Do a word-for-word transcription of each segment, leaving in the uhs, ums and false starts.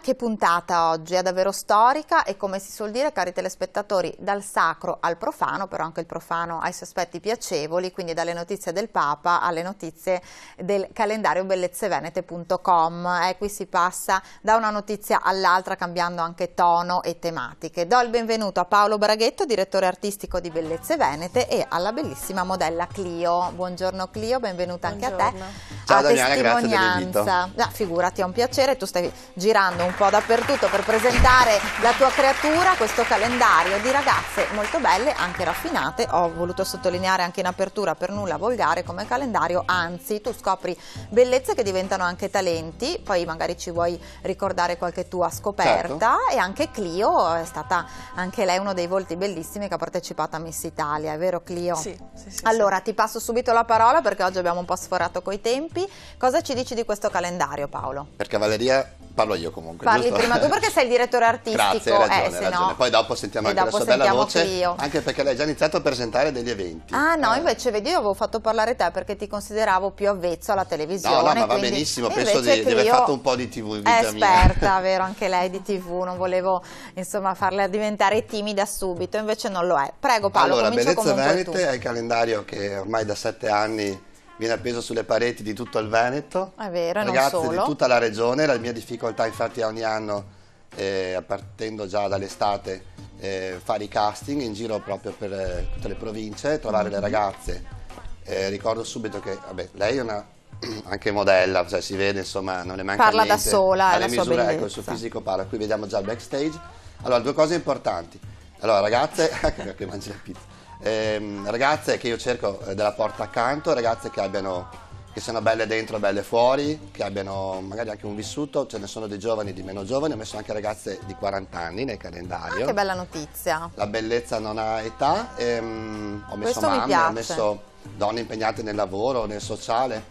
che puntata oggi, è davvero storica e, come si suol dire, cari telespettatori, dal sacro al profano, però anche il profano ha i suoi aspetti piacevoli, quindi dalle notizie del Papa alle notizie del calendario bellezze venete punto com. Eh, qui si passa da una notizia all'altra cambiando anche tono e tematiche. Do il benvenuto a Paolo Braghetto, direttore artistico di Bellezze Venete, e alla bellissima modella Clio. Buongiorno Clio, benvenuta Buongiorno. anche a te. Ciao a Daniela, grazie testimonianza. dell'invito. Ah, figurati, è un piacere, tu stai girando un po' dappertutto per presentare la tua creatura, questo calendario di ragazze molto belle, anche raffinate. Ho voluto sottolineare anche in apertura, per nulla volgare come calendario, anzi tu scopri bellezze che diventano anche talenti, poi magari ci vuoi ricordare qualche tua scoperta. Certo. E anche Clio è stata anche lei uno dei volti bellissimi che ha partecipato a Miss Italia, è vero Clio? Sì, sì, sì. Allora sì. ti passo subito la parola perché oggi abbiamo un po' sforato coi tempi. Cosa ci dici di questo calendario, Paolo? Per cavalleria parlo io comunque. Parli giusto? prima tu perché sei il direttore artistico. Grazie, hai ragione, eh, hai se ragione. no... Poi dopo sentiamo e anche dopo la sua bella voce, Clio. anche perché lei ha già iniziato a presentare degli eventi. Ah no, eh. invece vedi, io avevo fatto parlare te perché ti consideravo più avvezzo alla televisione. No, no, ma va quindi... benissimo, e penso di, di aver fatto un po' di tivù in è vita mia. esperta, vero, anche lei di tivù, non volevo insomma farla diventare timida subito, invece non lo è. Prego Paolo, allora, comincia Bellezze comunque Venete tu. è il calendario che ormai da sette anni viene appeso sulle pareti di tutto il Veneto. È vero, e non Ragazze solo. di tutta la regione. La mia difficoltà infatti ogni anno, eh, partendo già dall'estate, eh, fare i casting in giro proprio per eh, tutte le province, trovare mm-hmm. le ragazze. Eh, ricordo subito che vabbè, lei è una anche modella, cioè si vede, insomma, non le manca parla niente. da sola, è la misure, sua bellezza. Ecco, il suo fisico parla. Qui vediamo già il backstage. Allora, due cose importanti. Allora, ragazze, che mangi la pizza. Eh, ragazze che io cerco eh, della porta accanto, ragazze che abbiano, che siano belle dentro, belle fuori, che abbiano magari anche un vissuto. Ce ne sono dei giovani, di meno giovani. Ho messo anche ragazze di quaranta anni nel calendario. Ah, che bella notizia. La bellezza non ha età. Ehm, ho messo Questo mi mamme, piace. ho messo donne impegnate nel lavoro, nel sociale.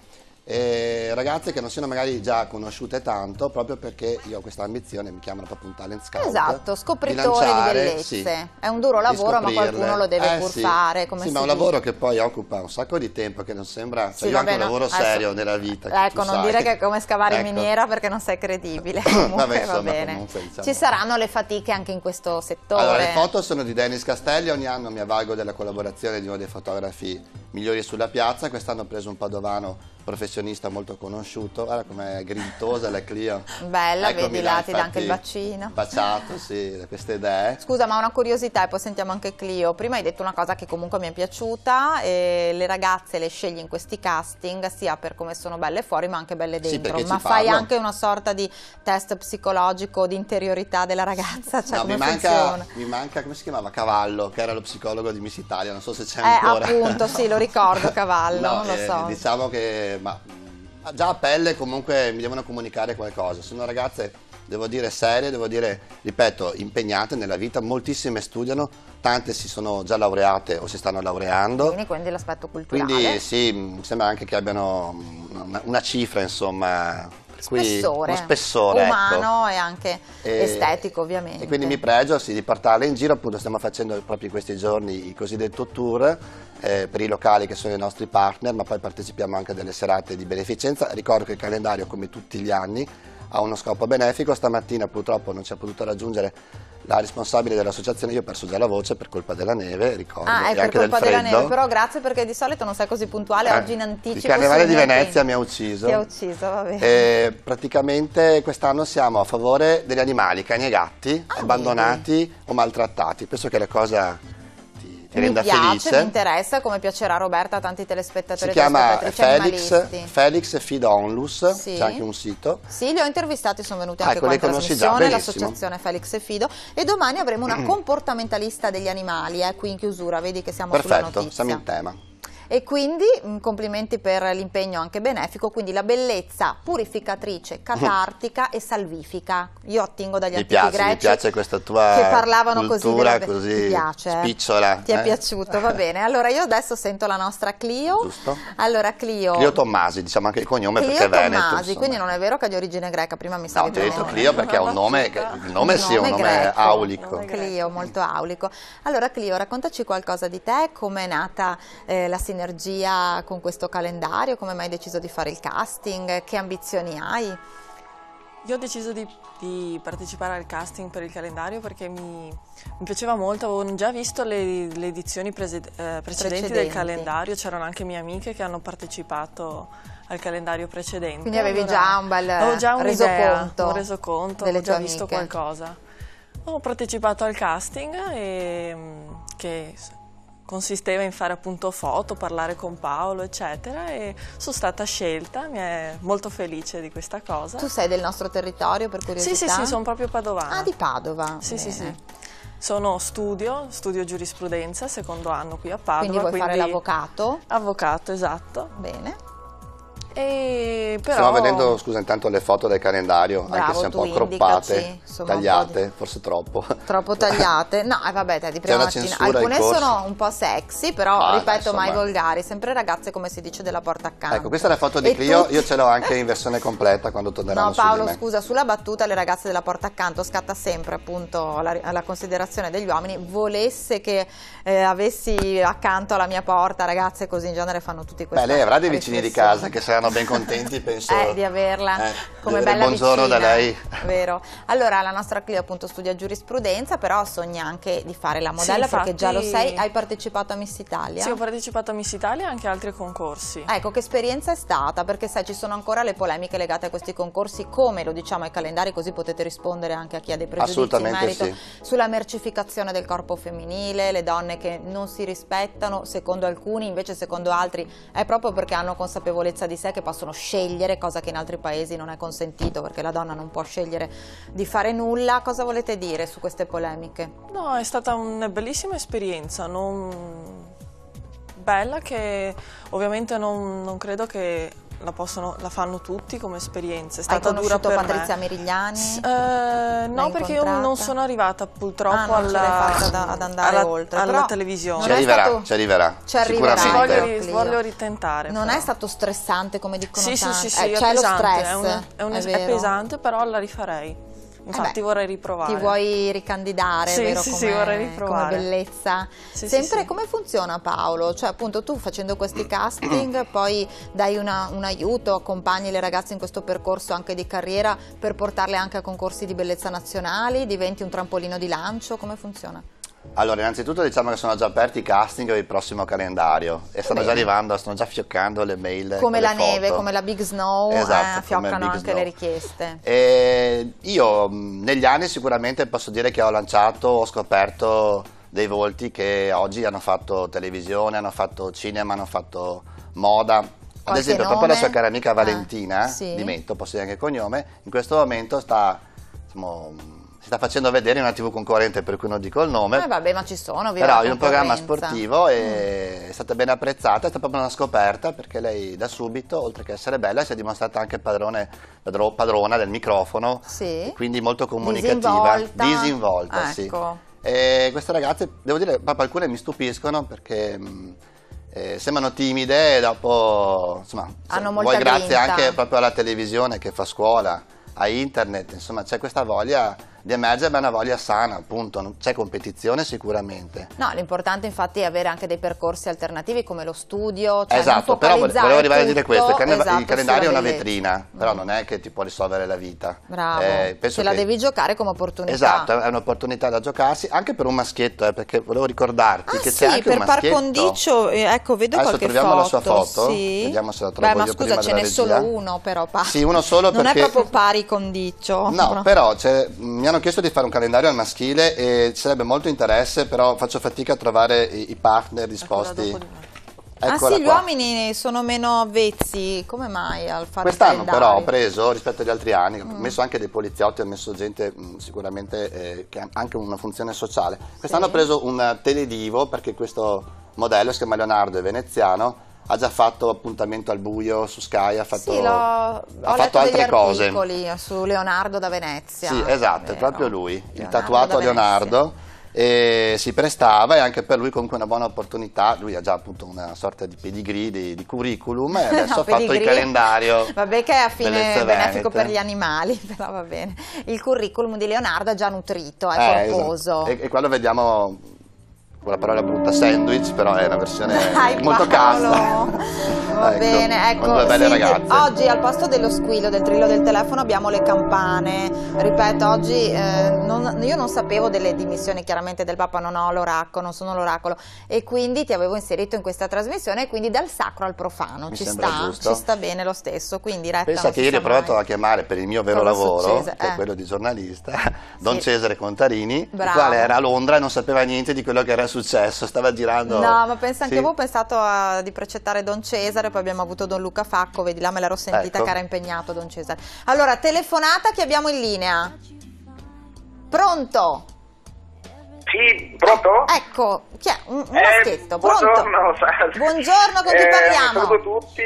E ragazze che non siano magari già conosciute tanto, proprio perché io ho questa ambizione, mi chiamano proprio un talent scout. Esatto, scopritore di, lanciare, di bellezze. Sì, è un duro lavoro, ma qualcuno lo deve eh, pur sì. fare. Come sì, si ma è un dice. lavoro che poi occupa un sacco di tempo, che non sembra. Cioè Sì, io ho anche un vabbè, lavoro no, adesso, serio nella vita. Ecco, non sai. dire che è come scavare ecco. in miniera perché non sei credibile. Comunque vabbè, insomma, va bene. comunque, diciamo. Ci saranno le fatiche anche in questo settore. Allora, le foto sono di Dennis Castelli, ogni anno mi avvalgo della collaborazione di uno dei fotografi migliori sulla piazza. Quest'anno ho preso un padovano professionista molto conosciuto. Guarda com'è grintosa la Clio. Bella, Eccomi vedi là, là, ti dà anche il bacino. Baciato, sì, queste idee. Scusa, ma una curiosità, e poi sentiamo anche Clio. Prima hai detto una cosa che comunque mi è piaciuta, e le ragazze le scegli in questi casting sia per come sono belle fuori ma anche belle Sì, dentro. perché Ma ci fai parlo. anche una sorta di test psicologico di interiorità della ragazza? Cioè, No, come mi manca, funziona? mi manca, come si chiamava? Cavallo, che era lo psicologo di Miss Italia, non so se c'è Eh, ancora. appunto, sì, lo ricordo, Cavallo, No, non lo eh, so. Diciamo che ma, già a pelle comunque mi devono comunicare qualcosa. Sono ragazze, devo dire, serie, devo dire, ripeto, impegnate nella vita, moltissime studiano, tante si sono già laureate o si stanno laureando. Quindi, quindi l'aspetto culturale. Quindi sì, mi sembra anche che abbiano una, una cifra, insomma, spessore, uno spessore umano ecco. e anche e, estetico, ovviamente. E quindi mi pregio sì, di portarle in giro. Appunto stiamo facendo proprio in questi giorni il cosiddetto tour eh, per i locali che sono i nostri partner, ma poi partecipiamo anche a delle serate di beneficenza. Ricordo che il calendario, come tutti gli anni, ha uno scopo benefico. Stamattina purtroppo non ci ha potuto raggiungere la responsabile dell'associazione, io ho perso già la voce per colpa della neve, ricordo, ah, è e per anche colpa del della freddo. neve, però grazie perché di solito non sei così puntuale, Eh, oggi in anticipo. il carnevale di sui miei Venezia tempi. mi ha ucciso. Ti ha ucciso, va bene. E praticamente quest'anno siamo a favore degli animali, cani e gatti, ah, abbandonati vedi. o maltrattati. Penso che la cosa ti, ti mi renda piace, felice. mi interessa, come piacerà a Roberta, a tanti telespettatori Si e chiama telespettatrici Felix, animalisti. Felix Feed Onlus, Sì. c'è anche un sito. Sì, li ho intervistati, sono venuti Ah, anche ecco, qua in li conosci già, trasmissione, benissimo. l'associazione Felix e Fido, e domani avremo una comportamentalista degli animali, eh, qui in chiusura, vedi che siamo sulla Perfetto, notizia. siamo in tema. E quindi mh, complimenti per l'impegno anche benefico, quindi la bellezza purificatrice, catartica e salvifica. Io attingo dagli Mi antichi piace, greci mi piace questa tua che parlavano cultura così, così ti piace, eh? spicciola. Ti è eh? piaciuto, va bene. Allora io adesso sento la nostra Clio. Giusto. Allora Clio. Clio Tommasi, diciamo anche il cognome Clio perché è Veneto. Tommasi, insomma. quindi non è vero che è di origine greca, prima mi No, stavi ti ho detto dicendo. Clio perché è un nome, che, il nome sì è un nome greco. aulico. Clio, molto aulico. Allora Clio, raccontaci qualcosa di te, come è nata eh, la sinergia con questo calendario, come mai hai deciso di fare il casting, che ambizioni hai? io ho deciso di, di partecipare al casting per il calendario perché mi, mi piaceva molto, avevo già visto le, le edizioni prese, eh, precedenti, precedenti del calendario, c'erano anche mie amiche che hanno partecipato al calendario precedente. Quindi avevi allora, già un bel avevo già resoconto, un resoconto, delle avevo già tue visto amiche. qualcosa. Ho partecipato al casting e, che consisteva in fare appunto foto, parlare con Paolo, eccetera, e sono stata scelta, mi è molto felice di questa cosa. Tu sei del nostro territorio, per curiosità? Sì, sì, sì, sono proprio padovana. Ah, di Padova. Sì, Bene. sì, sì. Sono studio, studio giurisprudenza, secondo anno qui a Padova. Quindi vuoi quindi fare l'avvocato? Avvocato, esatto. Bene. E però... Stiamo vedendo, scusa, intanto le foto del calendario, Bravo, anche se un tu po' croppate, indicaci, insomma, tagliate, un po' forse troppo. Troppo tagliate? No, eh, vabbè, te di prima una mattina. censura in Alcune corso? sono un po' sexy, però Ah, ripeto, insomma. mai volgari, sempre ragazze come si dice della porta accanto. Ecco, questa è la foto di E Clio, tutti- io ce l'ho anche in versione completa quando torneranno No, su di Paolo, me. scusa, sulla battuta le ragazze della porta accanto scatta sempre appunto alla, alla considerazione degli uomini. Volesse che eh, avessi accanto alla mia porta ragazze così in genere fanno tutti questi. Beh, lei avrà dei vicini di casa che saranno ben contenti, penso. Eh, di averla eh, come di avere bella buongiorno vicina, da lei. vero. Allora la nostra Clio appunto studia giurisprudenza, però sogna anche di fare la modella, Sì, perché già lo infatti- sei. Hai partecipato a Miss Italia? Sì, ho partecipato a Miss Italia e anche a altri concorsi. Ecco, che esperienza è stata? Perché sai, ci sono ancora le polemiche legate a questi concorsi, come lo diciamo ai calendari, così potete rispondere anche a chi ha dei pregiudizi in Assolutamente merito, sì. sulla mercificazione del corpo femminile, le donne che non si rispettano, secondo alcuni, invece secondo altri è proprio perché hanno consapevolezza di sé che possono scegliere, cosa che in altri paesi non è consentito, perché la donna non può scegliere di fare nulla. Cosa volete dire su queste polemiche? No, è stata una bellissima esperienza, non... bella, che ovviamente non, non credo che la, possono, la fanno tutti come esperienza. È stata Hai dura conosciuto per Patrizia me. Merigliani? S- eh, no, L'hai perché io incontrata? non sono arrivata purtroppo Ah, non ce l'hai alla, fatta da- ad andare alla, oltre, alla però televisione. Ci non è arriverà, stato- ci arriverà, ci arriverà. Ci sicuramente. voglio, ri- Clio. voglio ritentare. Non però. è stato stressante come dicono Sì, sì, tanti? sì, sì, Eh, è c'è lo pesante, stress, è, un- è un- è è vero. pesante, però la rifarei. Infatti Eh beh, vorrei riprovare. Ti vuoi ricandidare, Sì, vero? sì, come, sì, vorrei come riprovare. bellezza. Sì, sì, Sempre sì. come funziona, Paolo? Cioè appunto tu facendo questi casting poi dai una- un aiuto, accompagni le ragazze in questo percorso anche di carriera per portarle anche a concorsi di bellezza nazionali, diventi un trampolino di lancio, come funziona? Allora, innanzitutto diciamo che sono già aperti i casting per il prossimo calendario e stanno già Bene. arrivando, stanno già fioccando le mail. Come con le la neve, foto. come la Big Snow, Esatto, eh, come fioccano Big anche Snow. le richieste. E io mh, negli anni sicuramente posso dire che ho lanciato, ho scoperto dei volti che oggi hanno fatto televisione, hanno fatto cinema, hanno fatto moda. Ad Qualche esempio, nome? proprio la sua cara amica Ah, Valentina, sì. di Metto, posso dire anche il cognome, in questo momento sta, diciamo, si sta facendo vedere in una tivù concorrente, per cui non dico il nome. Eh vabbè, ma ci sono, viva Però la in un programma concorrenza. sportivo e è stata ben apprezzata, è stata proprio una scoperta perché lei da subito, oltre che essere bella, si è dimostrata anche padrone, padro- padrona del microfono, Sì. e quindi molto comunicativa, Disinvolta. disinvolta, sì. Ecco. E queste ragazze, devo dire, proprio alcune mi stupiscono perché mh, eh, sembrano timide e dopo, insomma, Hanno se- molta vuoi grazie grinta. anche proprio alla televisione che fa scuola, a internet, insomma c'è questa voglia di emergere, ma è una voglia sana, appunto, non c'è competizione sicuramente. No, l'importante infatti è avere anche dei percorsi alternativi come lo studio, cioè Esatto, non però vole- focalizzare volevo arrivare a dire tutto, questo, il, cane- esatto, il calendario è sulla una bellezza. vetrina, però non è che ti può risolvere la vita. Bravo, Eh, penso te la che- devi giocare come opportunità. Esatto, è un'opportunità da giocarsi, anche per un maschietto, eh, perché volevo ricordarti Ah che sì, c'è anche per un par maschietto. condicio, eh, ecco, vedo Adesso qualche troviamo foto. la sua foto, Sì. vediamo se la trovo Beh, ma io scusa, prima ce della n'è solo regia. uno però, Pa. Sì, uno solo Non perché... è proprio pari condicio. No, però c'è- mi hanno chiesto di fare un calendario al maschile e ci sarebbe molto interesse, però faccio fatica a trovare i, i partner disposti. dopo di me. Ah Eccola sì, gli qua. uomini sono meno avvezzi, come mai al fare il Quest'anno però ho calendario? preso rispetto agli altri anni, Mm. ho messo anche dei poliziotti, ho messo gente mh, sicuramente eh, che ha anche una funzione sociale. Quest'anno Sì. ho preso un teledivo perché questo modello si chiama Leonardo, è veneziano, ha già fatto appuntamento al buio su Sky, ha fatto, Sì, l'ho, ha ho fatto letto altre degli cose. articoli su Leonardo da Venezia. Sì, esatto, è vero. proprio lui, il Leonardo tatuato da Venezia. Leonardo. E si prestava e anche per lui comunque una buona opportunità, lui ha già appunto una sorta di pedigree, di, di curriculum e adesso No, ha fatto il pedigree. calendario. Vabbè che è a fine Bellezze benefico Venete. per gli animali, però va bene. Il curriculum di Leonardo è già nutrito, è Eh, corposo. esatto. E, e qua lo vediamo, con la parola brutta, sandwich, però è una versione Dai, molto Paolo. casta. Va ecco, bene, ecco, due belle senti, ragazze. Oggi al posto dello squillo, del trillo del telefono abbiamo le campane. Ripeto, oggi eh, non, io non sapevo delle dimissioni chiaramente del Papa, non ho l'oracolo, non sono l'oracolo, e quindi ti avevo inserito in questa trasmissione, e quindi dal sacro al profano. Mi ci sembra sta, giusto. ci sta bene lo stesso. Quindi retta, pensa che ieri ho provato mai. a chiamare per il mio vero Cosa lavoro, succede? che eh. è quello di giornalista, Don sì. Cesare Contarini, Bravo. il quale era a Londra e non sapeva niente di quello che era successo, stava girando. No, ma pensa anche sì. voi, ho pensato a, di precettare Don Cesare, poi abbiamo avuto Don Luca Facco, vedi là me l'ero sentita, ecco. che era impegnato Don Cesare. Allora, telefonata, che abbiamo in linea. Pronto? Sì, pronto? Ecco, chi è? Un, un eh, maschietto, pronto? Buongiorno, buongiorno, con chi eh, parliamo? Saluto tutti.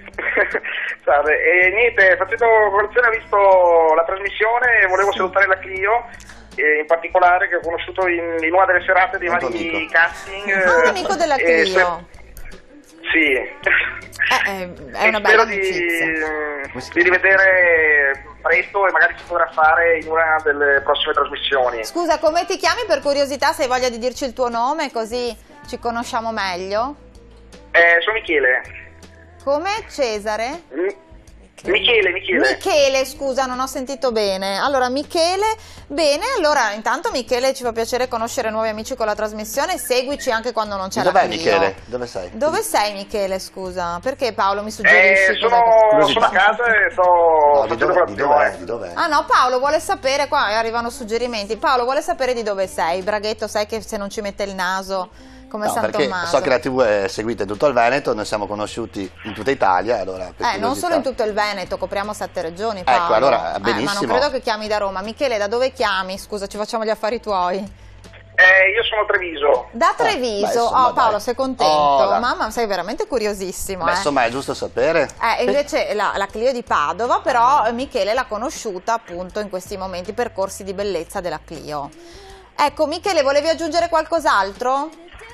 Salve. E niente, facendo colazione, ho visto la trasmissione e volevo sì. salutare la Clio, eh, in particolare, che ho conosciuto in, in una delle serate dei vari amico. casting. Ah, un amico della Clio. Se... Sì. Eh, eh, è una spero bella di, amicizia. di rivedere presto e magari si potrà fare in una delle prossime trasmissioni. Scusa, come ti chiami, per curiosità, se hai voglia di dirci il tuo nome, così ci conosciamo meglio? Eh, sono Michele. Come? Cesare? Mm. Michele, Michele. Michele, scusa, non ho sentito bene. Allora, Michele, bene, allora intanto Michele, ci fa piacere conoscere nuovi amici con la trasmissione, seguici anche quando non c'è la Dov'è Clio. Michele? Dove sei? Dove sei Michele, scusa? Perché Paolo mi suggerisci? Eh, sono, sono a casa e sto no, facendo di dov'è, di dov'è, di dov'è? Ah no, Paolo vuole sapere, qua arrivano suggerimenti, Paolo vuole sapere di dove sei. Braghetto, sai che se non ci mette il naso... come No, San perché Tommaso. so che la tivù è seguita in tutto il Veneto, noi siamo conosciuti in tutta Italia, allora per Eh, non curiosità. solo in tutto il Veneto, copriamo sette regioni, Paolo. Ecco, allora, eh, benissimo. ma non credo che chiami da Roma. Michele, da dove chiami? Scusa, ci facciamo gli affari tuoi. Eh, io sono a Treviso. Da Treviso, Eh, beh, insomma, oh Paolo, dai. sei contento? Oh, la- Mamma, sei veramente curiosissimo. Beh, eh. insomma, è giusto sapere. Eh, invece la, la Clio di Padova, però Michele l'ha conosciuta appunto in questi momenti, percorsi di bellezza della Clio. Ecco, Michele, volevi aggiungere qualcos'altro?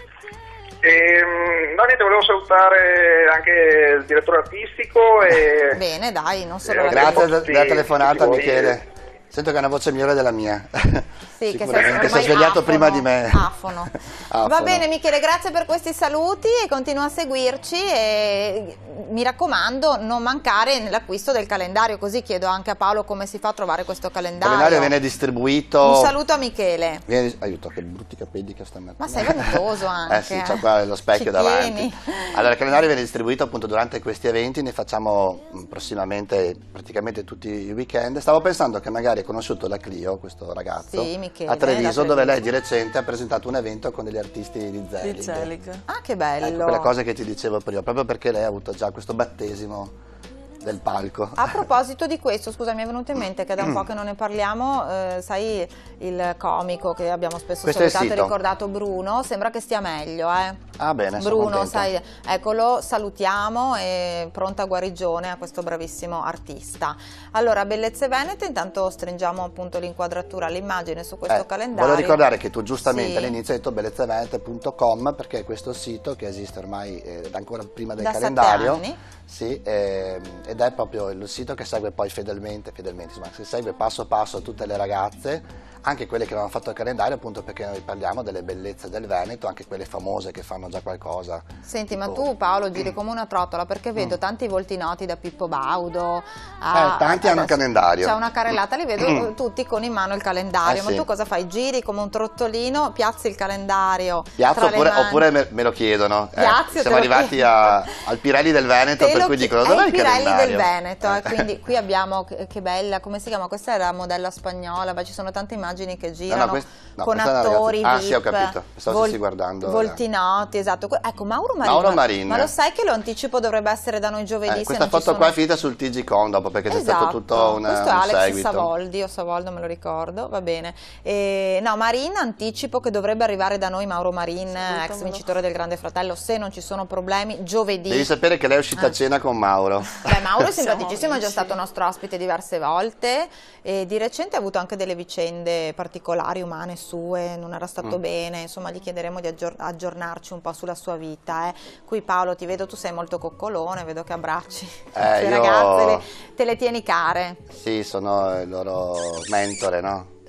Ehm, no, niente, volevo salutare anche il direttore artistico e... Bene, dai, non solo Eh, la Grazie Clio. della telefonata, tutti voi. Michele. Sento che è una voce migliore della mia. Sì, che sei Sicuramente ormai si è svegliato afono, prima di me. afono. Afono. Va bene Michele, grazie per questi saluti e continua a seguirci e mi raccomando non mancare nell'acquisto del calendario, così chiedo anche a Paolo come si fa a trovare questo Il calendario. calendario viene distribuito. Un saluto a Michele. Viene... Aiuto, che brutti capelli che sta mettendo. Ma sei vanitoso anche. Eh sì, c'ho qua lo specchio Ci davanti. tieni. Allora, il calendario viene distribuito appunto durante questi eventi, ne facciamo mh, prossimamente praticamente tutti i weekend. Stavo pensando che magari hai conosciuto la Clio, questo ragazzo, Sì, Michele, a Treviso, da dove lei Treviso. di recente ha presentato un evento con degli artisti di Zelig. Di Zelig. Ah, che bello. Ecco, quelle cose che ti dicevo prima, proprio perché lei ha avuto già questo battesimo del palco. A proposito di questo, scusa, mi è venuto in mente che da un po' che non ne parliamo, eh, sai il comico che abbiamo spesso Questo è il salutato e sito. ricordato, Bruno, sembra che stia meglio, eh. Ah bene, sono Bruno, contento. sai, ecco, lo salutiamo e pronta guarigione a questo bravissimo artista. Allora, Bellezze Venete, intanto stringiamo appunto l'inquadratura, l'immagine su questo Eh, calendario. Volevo ricordare che tu giustamente Sì. all'inizio hai detto bellezzavenete punto com, perché è questo sito che esiste ormai eh, ancora prima del Da sette calendario. anni. Sì, eh, ed è proprio il sito che segue poi fedelmente, fedelmente, insomma, che segue passo passo tutte le ragazze, anche quelle che non hanno fatto il calendario, appunto perché noi parliamo delle bellezze del Veneto, anche quelle famose che fanno già qualcosa. Senti, ma Tipo- tu Paolo giri come una trottola, perché vedo tanti volti noti da Pippo Baudo a- Eh, tanti hanno il adesso calendario. c'è una carrellata, li vedo tutti con in mano il calendario. Eh, Ma sì. tu cosa fai? Giri come un trottolino, piazzi il calendario Piazza tra le oppure, mani. oppure me, me lo chiedono. Eh, Piazzi o te siamo lo arrivati chiedo? a- al Pirelli del Veneto, Te per lo cui chi- dicono è dov'è il il Pirelli calendario? del Veneto, eh, Eh. quindi qui abbiamo, che, che bella, come si chiama? Questa era modella spagnola, ma ci sono tante immagini che girano quest- no, con questa è una attori, ragazza- ah, V I P, sì, ho capito. Stavo stessi guardando la- volti noti, esatto. Que- Ecco, Mauro Marin, Mauro ma- Marin. ma lo sai che lo anticipo dovrebbe essere da noi giovedì? Eh, se questa non ci foto sono- qua è finita sul T G Con dopo, perché c'è Esatto. stato tutto una, Questo è un Alex seguito. Savoldi, o Savoldo me lo ricordo, va bene. E, no, Marin, anticipo che dovrebbe arrivare da noi Mauro Marin, Salutamelo. ex vincitore del Grande Fratello, se non ci sono problemi, giovedì. Devi sapere che lei è uscita a cena con Mauro. Beh, Mauro è Siamo simpaticissimo, è già amici. stato nostro ospite diverse volte e di recente ha avuto anche delle vicende particolari umane sue, non era stato Mm. bene, insomma gli chiederemo di aggior- aggiornarci un po' sulla sua vita. Eh. Qui Paolo ti vedo, tu sei molto coccolone, vedo che abbracci le io- ragazze, le- te le tieni care. Sì, sono il loro mentore, no? Ti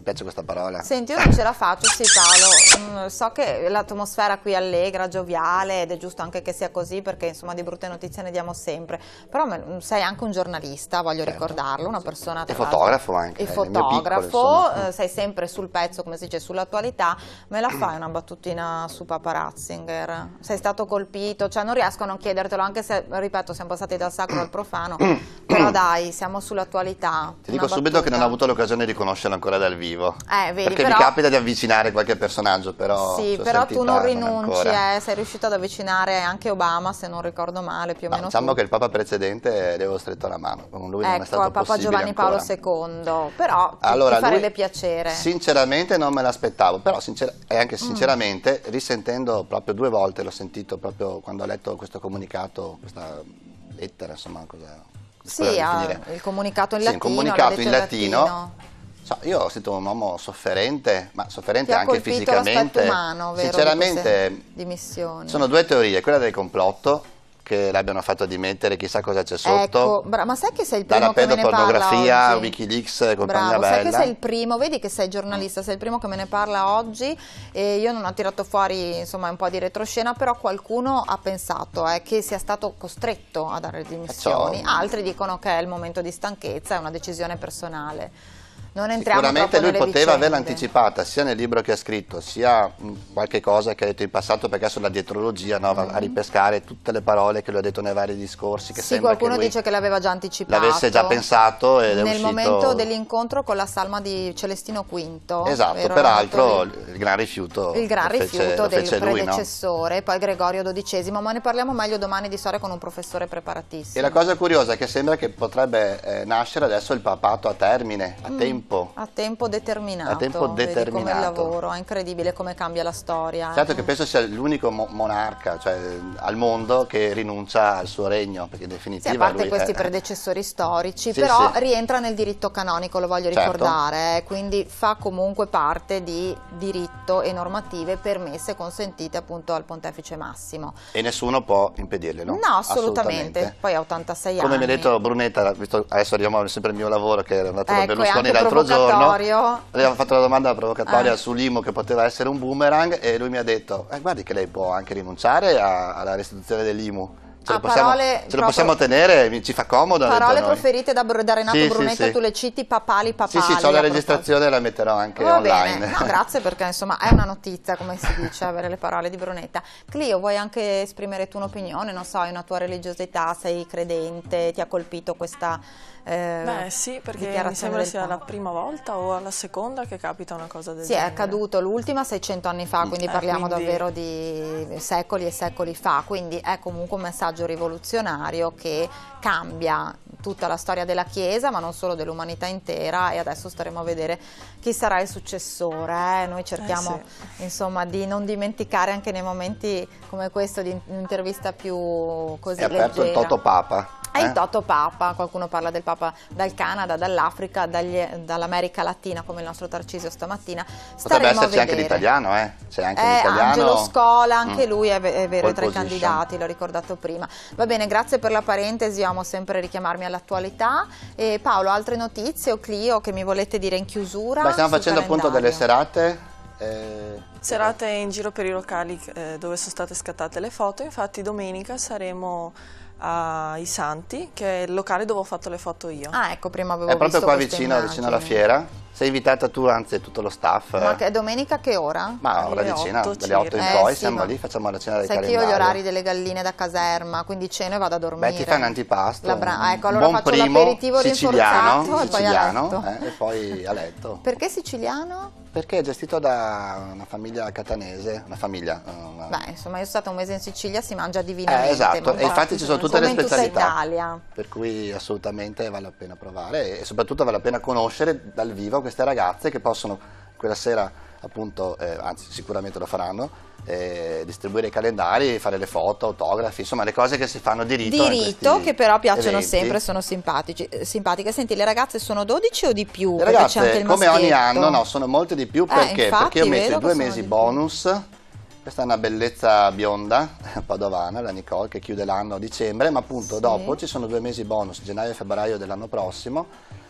piace questa parola? Senti, io non ce la faccio, sì Paolo, mm, so che l'atmosfera qui è allegra, gioviale ed è giusto anche che sia così perché insomma di brutte notizie ne diamo sempre, però me, sei anche un giornalista, voglio certo. ricordarlo, una persona... E fotografo anche. E fotografo, piccolo, eh, sei sempre sul pezzo, come si dice, sull'attualità, me la fai una battutina su Papa Ratzinger? Sei stato colpito, cioè non riesco a non chiedertelo anche se, ripeto, siamo passati dal sacro al profano, però dai, siamo sull'attualità. Ti dico subito battuta. che non ho avuto l'occasione di conoscerlo ancora dal vivo, eh, vedi, perché però... mi capita di avvicinare qualche personaggio, però sì, però tu non rinunci, non eh, sei riuscito ad avvicinare anche Obama, se non ricordo male, più o no, meno diciamo tu. che il Papa precedente le avevo stretto la mano, con lui ecco, non è stato il Papa Giovanni ancora. Paolo secondo, però allora, ti farebbe lui, piacere. Sinceramente non me l'aspettavo, però sincer e anche sinceramente, mm. risentendo proprio due volte, l'ho sentito proprio quando ho letto questo comunicato, questa lettera, insomma, cosa... Sì, ah, il comunicato in sì, latino. il comunicato in latino. latino. So, io ho sentito un uomo sofferente, ma sofferente Ti anche ha fisicamente. Umano, vero, sinceramente, di missioni. Sono due teorie, quella del complotto, che l'abbiano fatto dimettere, chissà cosa c'è sotto. Ecco, ma sai che sei il primo Dalla che me ne parla pedopornografia, oggi? Wikileaks e compagnia Bravo, bella. sai che sei il primo, vedi che sei giornalista, sei il primo che me ne parla oggi e io non ho tirato fuori insomma un po' di retroscena, però qualcuno ha pensato eh, che sia stato costretto a dare le dimissioni, altri dicono che è il momento di stanchezza, è una decisione personale. Non entriamo Sicuramente lui poteva vicende. averla anticipata sia nel libro che ha scritto, sia mh, qualche cosa che ha detto in passato, perché sulla dietrologia no, va mm. a ripescare tutte le parole che lui ha detto nei vari discorsi. Che sì, qualcuno che dice che l'aveva già anticipato. L'avesse già pensato ed è nel uscito... momento dell'incontro con la salma di Celestino quinto. Esatto, peraltro il gran rifiuto il gran rifiuto fece, del lui, predecessore, no? Poi Gregorio dodicesimo, ma ne parliamo meglio domani di storia con un professore preparatissimo. E la cosa curiosa è che sembra che potrebbe eh, nascere adesso il papato a termine, a mm, tempo. A tempo determinato, a tempo determinato. Come il lavoro, è incredibile come cambia la storia. Certo eh. che penso sia l'unico mo monarca cioè, al mondo che rinuncia al suo regno, perché in definitiva sì, a parte lui questi è... predecessori storici, sì, però sì. rientra nel diritto canonico, lo voglio certo. ricordare, eh, quindi fa comunque parte di diritto e normative permesse e consentite appunto al pontefice massimo. E nessuno può impedirglielo? No, assolutamente, assolutamente. Poi ha ottantasei Come anni. Come mi ha detto Brunetta, visto, adesso arriviamo sempre al mio lavoro, che era andato ecco, da Berlusconi l'altro giorno, aveva fatto la domanda provocatoria eh. sull'I M U che poteva essere un boomerang e lui mi ha detto, eh, guardi che lei può anche rinunciare a, alla restituzione dell'I M U. Ce, ah, lo, possiamo, parole, ce lo possiamo tenere, ci fa comodo. Parole preferite da, da Renato sì, Brunetta, sì, sì. tu le citi papali papali. Sì, sì, ho la registrazione e la metterò anche Va online. Bene. No, grazie perché insomma è una notizia, come si dice, avere le parole di Brunetta. Clio, vuoi anche esprimere tu un'opinione? Non so, hai una tua religiosità, sei credente, ti ha colpito questa eh, Beh sì, perché mi sembra sia la prima volta o la seconda che capita una cosa del sì, genere. Sì, è accaduto l'ultima seicento anni fa, quindi eh, parliamo quindi... davvero di secoli e secoli fa, quindi è comunque un messaggio rivoluzionario che cambia tutta la storia della Chiesa, ma non solo dell'umanità intera, e adesso staremo a vedere chi sarà il successore. Eh? Noi cerchiamo eh sì. insomma di non dimenticare anche nei momenti come questo di un'intervista più così leggera. È aperto il Toto Papa. È il Toto Papa, qualcuno parla del Papa dal Canada, dall'Africa, dall'America Latina, come il nostro Tarcisio stamattina. Potrebbe esserci anche l'italiano, eh? C'è anche eh, l'italiano. Angelo Scola, anche mm. lui è, è vero, Pole è tra position. i candidati, l'ho ricordato prima. Va bene, grazie per la parentesi, amo sempre richiamarmi all'attualità. E Paolo, altre notizie o Clio che mi volete dire in chiusura? Beh, stiamo facendo calendario. appunto delle serate. Eh... Serate in giro per i locali eh, dove sono state scattate le foto, infatti domenica saremo ai Santi, che è il locale dove ho fatto le foto io. Ah, ecco, prima avevo è visto proprio qua vicino, vicino alla fiera. Sei invitata tu, anzi tutto lo staff. Ma che domenica che ora? Ma ora di cena, dalle otto in eh, poi sì, siamo lì, facciamo la cena del sai calendario. Sai che io ho gli orari delle galline da caserma, quindi ceno e vado a dormire. Beh, ti fai un antipasto, la un ecco, allora buon faccio primo l'aperitivo siciliano, rinforzato siciliano, e poi a letto. Eh, e poi a letto. Perché siciliano? Perché è gestito da una famiglia catanese, una famiglia... Una... Beh, insomma, io sono stata un mese in Sicilia, si mangia divinamente. Eh, esatto, e infatti ci sono tutte le specialità. Italia. Per cui assolutamente vale la pena provare e soprattutto vale la pena conoscere dal vivo queste ragazze che possono quella sera, appunto, eh, anzi sicuramente lo faranno, eh, distribuire i calendari, fare le foto, autografi, insomma le cose che si fanno di rito. Di rito, che però piacciono eventi. sempre, sono simpatici, simpatiche. Senti, le ragazze sono dodici o di più? Le ragazze, anche il come ogni anno, no, sono molte di più, perché? Eh, infatti, perché io metto i due sono mesi bonus. Questa è una bellezza bionda, padovana, la Nicole, che chiude l'anno a dicembre, ma appunto sì. dopo ci sono due mesi bonus, gennaio e febbraio dell'anno prossimo,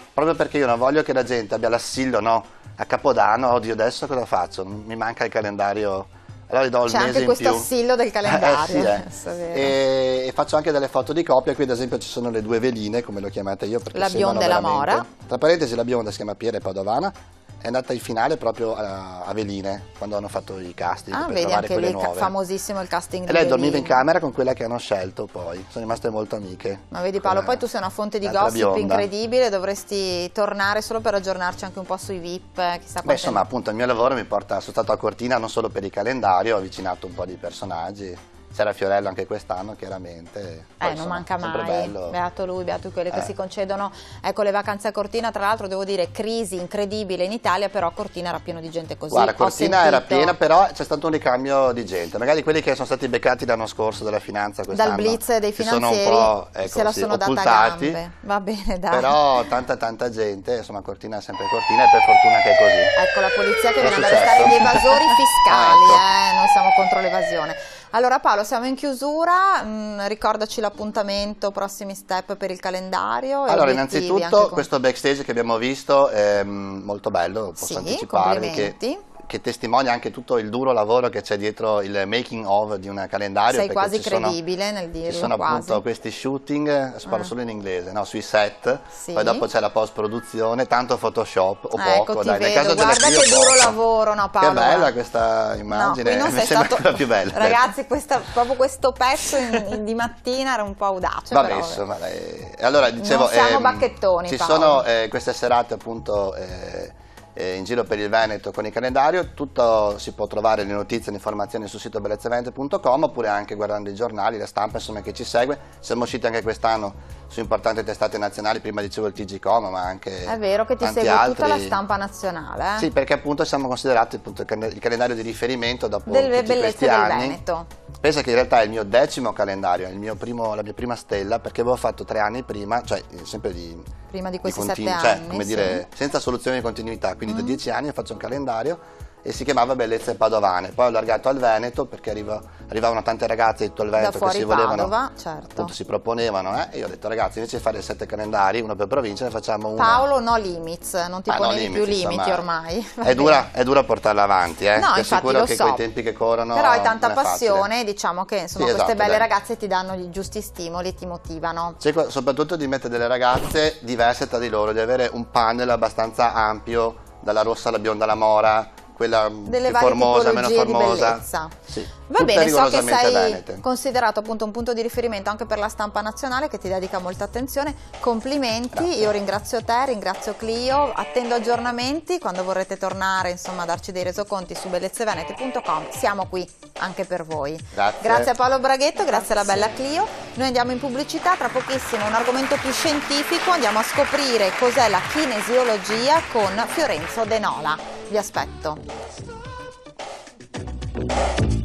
proprio perché io non voglio che la gente abbia l'assillo, no, a Capodanno, oddio adesso cosa faccio? Mi manca il calendario, allora gli do il mese in più. C'è anche questo assillo del calendario. Eh, sì, eh. e, e faccio anche delle foto di coppia, qui ad esempio ci sono le due veline, come lo chiamate io, perché la bionda e la mora. Tra parentesi la bionda si chiama Piera Padovana, è andata in finale proprio a, a Veline, quando hanno fatto i casting ah, per vedi, trovare anche quelle lì, nuove. famosissimo il casting di E lei Veline. dormiva in camera con quella che hanno scelto poi, sono rimaste molto amiche. Ma vedi Paolo, poi tu sei una fonte di gossip bionda. incredibile, dovresti tornare solo per aggiornarci anche un po' sui V I P, chissà Beh, insomma, appunto il mio lavoro mi porta, sono stato a Cortina non solo per il calendario, ho avvicinato un po' di personaggi. C'era Fiorello anche quest'anno, chiaramente. Poi, eh, insomma, non manca mai, bello. beato lui, beato quelli eh. che si concedono ecco, le vacanze a Cortina. Tra l'altro devo dire, crisi incredibile in Italia, però Cortina era pieno di gente così. Guarda, Cortina era piena, però c'è stato un ricambio di gente. Magari quelli che sono stati beccati l'anno scorso dalla finanza quest'anno. Dal blitz dei finanzieri sono ecco, se la sì, sono data occultati, a gambe. Va bene, dai. Però tanta tanta gente, insomma Cortina è sempre Cortina e per fortuna che è così. Ecco, la polizia che È viene ad successo? arrestare gli evasori fiscali, ah, ecco. eh, noi siamo contro l'evasione. Allora Paolo, siamo in chiusura, mm, ricordaci l'appuntamento, prossimi step per il calendario. E allora, con... innanzitutto questo backstage che abbiamo visto è molto bello, posso sì, anticiparvi che, che testimonia anche tutto il duro lavoro che c'è dietro il making of di un calendario. Sei quasi credibile sono, nel dirlo. Ci sono quasi. appunto questi shooting, adesso parlo ah. solo in inglese, no, sui set, sì. poi dopo c'è la post produzione, tanto Photoshop o ah, poco, ecco, dai, vedo. nel caso guarda della che duro poco. lavoro, no Paolo? Che bella questa immagine, no, mi sembra ancora più bella. Ragazzi, questa, proprio questo pezzo in, in, di mattina era un po' audace. Vabbè, però, insomma, eh, allora dicevo, non siamo ehm, bacchettoni, ci Paolo. sono eh, queste serate appunto eh, eh, in giro per il Veneto con il calendario, tutto si può trovare le notizie e le informazioni sul sito bellezzavenete punto com oppure anche guardando i giornali, la stampa insomma che ci segue. Siamo usciti anche quest'anno su importanti testate nazionali, prima dicevo il T G Com, ma anche è vero che ti segue altri. Tutta la stampa nazionale. Eh? Sì, perché appunto siamo considerati appunto il calendario di riferimento dopo delle tutti questi del anni. Veneto. Pensa che in realtà è il mio decimo calendario, è il mio primo, la mia prima stella, perché avevo fatto tre anni prima, cioè sempre di prima di questi di sette cioè, anni, come sì. dire, senza soluzione di continuità, quindi mm. da dieci anni faccio un calendario e si chiamava Bellezze Padovane, poi ho allargato al Veneto perché arriva, arrivavano tante ragazze di tutto il Veneto che si volevano, Padova, certo. appunto si proponevano eh, e io ho detto ragazzi invece di fare sette calendari, uno per provincia, ne facciamo uno. Paolo no limits, non ti ah, ponevi no più limits, limiti insomma, ormai. È dura, è dura portarla avanti, eh. No, Ti infatti assicuro lo che so. coi tempi che corrono però hai tanta non è passione, facile. diciamo che insomma sì, queste esatto, belle dai. ragazze ti danno i giusti stimoli, ti motivano. Cerco soprattutto di mettere delle ragazze diverse tra di loro, di avere un panel abbastanza ampio, dalla rossa alla bionda alla mora, quella delle più formosa, meno formosa. Sì. Va Tutte bene, so che sei venete. considerato appunto un punto di riferimento anche per la stampa nazionale che ti dedica molta attenzione. Complimenti, Grazie. Io ringrazio te, ringrazio Clio, attendo aggiornamenti quando vorrete tornare insomma a darci dei resoconti su bellezzevenete punto com, siamo qui anche per voi. Grazie. Grazie a Paolo Braghetto, grazie alla bella Clio. Noi andiamo in pubblicità, tra pochissimo un argomento più scientifico, andiamo a scoprire cos'è la kinesiologia con Fiorenzo De Nola. Vi aspetto.